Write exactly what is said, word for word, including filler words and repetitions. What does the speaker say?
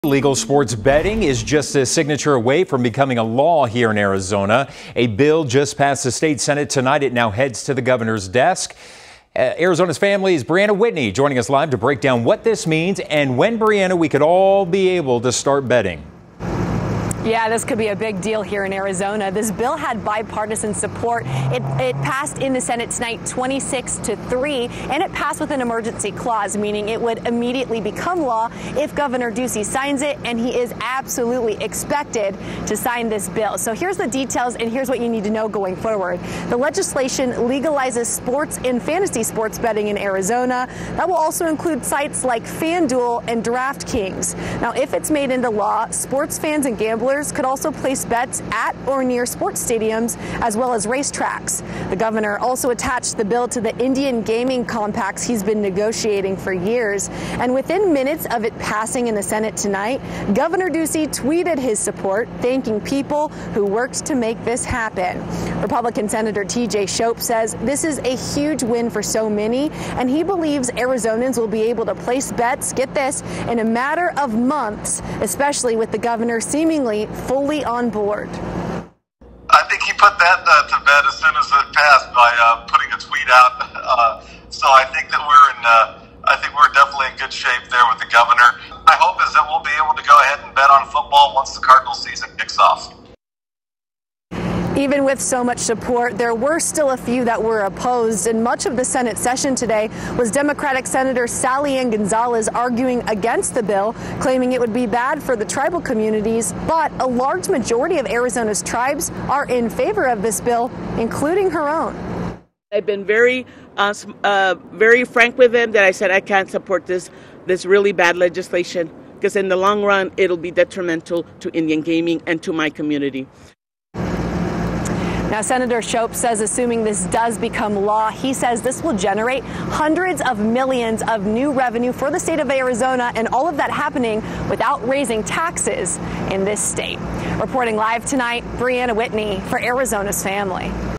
Legal sports betting is just a signature away from becoming a law here in Arizona. A bill just passed the state Senate tonight. It now heads to the governor's desk. Uh, Arizona's Family's Brianna Whitney joining us live to break down what this means and when, Brianna, we could all be able to start betting. Yeah, this could be a big deal here in Arizona. This bill had bipartisan support. It, it passed in the Senate tonight twenty-six to three, and it passed with an emergency clause, meaning it would immediately become law if Governor Ducey signs it, and he is absolutely expected to sign this bill. So here's the details, and here's what you need to know going forward. The legislation legalizes sports and fantasy sports betting in Arizona. That will also include sites like FanDuel and DraftKings. Now, if it's made into law, sports fans and gamblers could also place bets at or near sports stadiums as well as racetracks. The governor also attached the bill to the Indian gaming compacts he's been negotiating for years. And within minutes of it passing in the Senate tonight, Governor Ducey tweeted his support, thanking people who worked to make this happen. Republican Senator T J Shope says this is a huge win for so many, and he believes Arizonans will be able to place bets, get this, in a matter of months, especially with the governor seemingly fully on board. I think he put that uh, to bed as soon as it passed by uh, putting a tweet out. Uh, so I think that we're in. Uh, I think we're definitely in good shape there with the governor. My hope is that we'll be able to go ahead and bet on football once the Cardinal season kicks off. Even with so much support, there were still a few that were opposed, and much of the Senate session today was Democratic Senator Sally Ann Gonzalez arguing against the bill, claiming it would be bad for the tribal communities. But a large majority of Arizona's tribes are in favor of this bill, including her own. I've been very, uh, uh, very frank with them that I said I can't support this, this really bad legislation, because in the long run, it'll be detrimental to Indian gaming and to my community. Now, Senator Shope says assuming this does become law, he says this will generate hundreds of millions of new revenue for the state of Arizona, and all of that happening without raising taxes in this state. Reporting live tonight, Brianna Whitney for Arizona's Family.